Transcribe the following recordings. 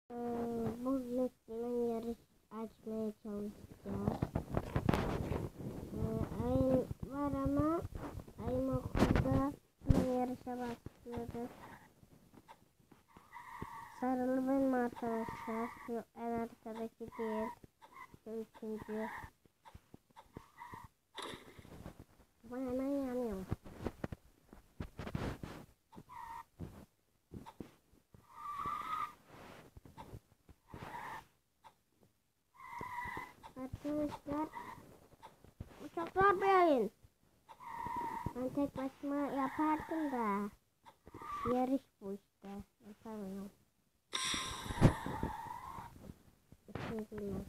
Bugün sizinle yarış açmaya çalışacağız. Ayım var ama ayım okulda yarışa başladı. Sarılı benim arkadaşlar. Şu en arkadaki diğer. Şu üçüncü. Ama hemen yanıyor. Arkadaşlar, bu çok zor bir oyun. Ben tek başıma yapardım da yarış bu işte. Yapamıyorum. Bismillah.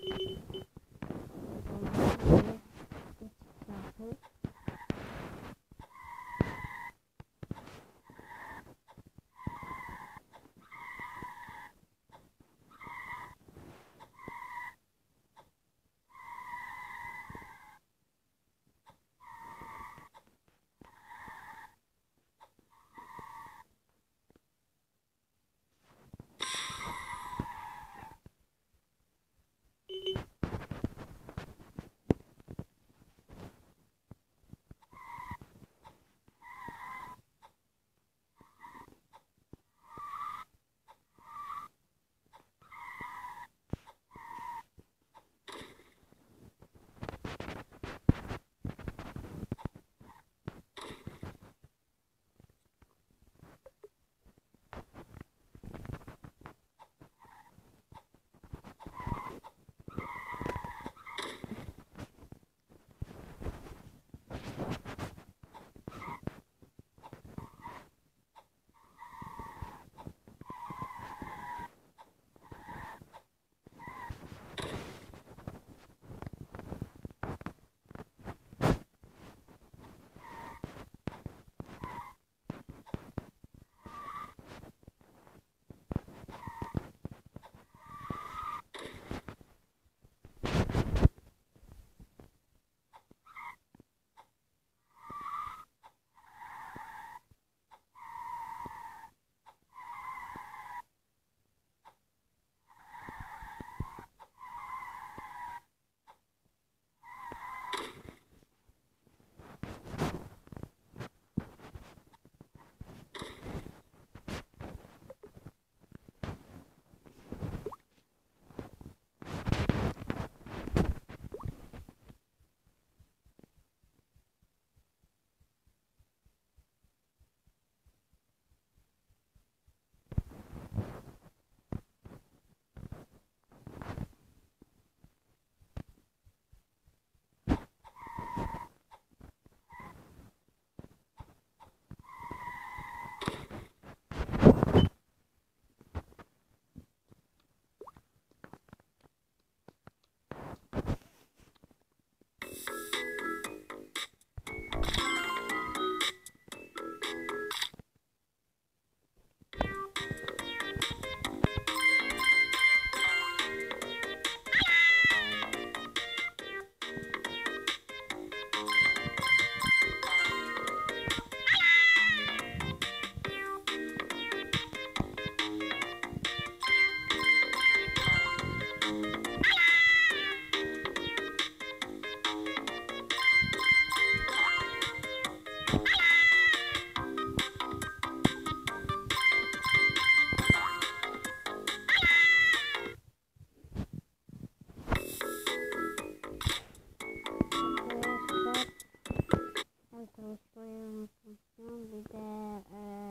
Konuşmayı unutmuşum. Bir de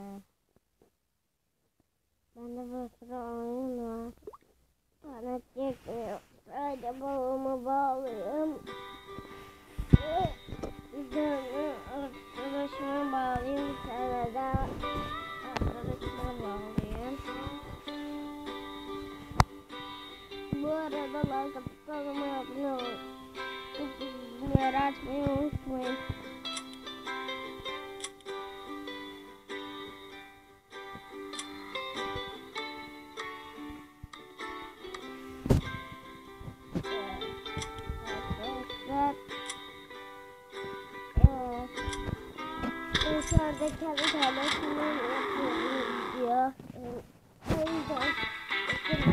bende bir sürü oyun var. Bana çekmiyor. Sadece balığımı bağlayayım. Bir de arkadaşıma bağlayayım. Bir tane daha arkadaşıma bağlayayım. Bu arada like atıp kanalıma abone olun. Bildirimleri açmayı unutmayın. Dışarıda kendi kardeşimle yapıyorum diyor. O yüzden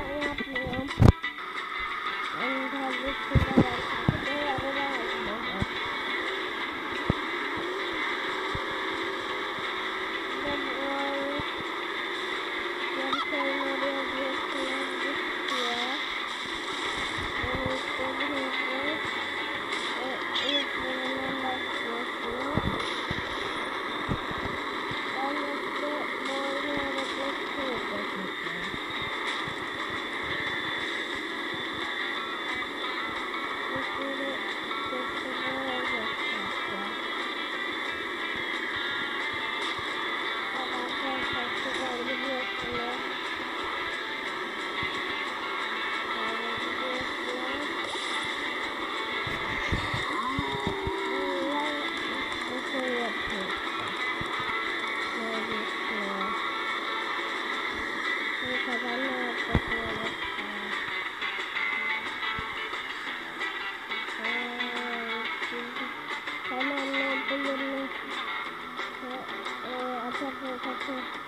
Şu.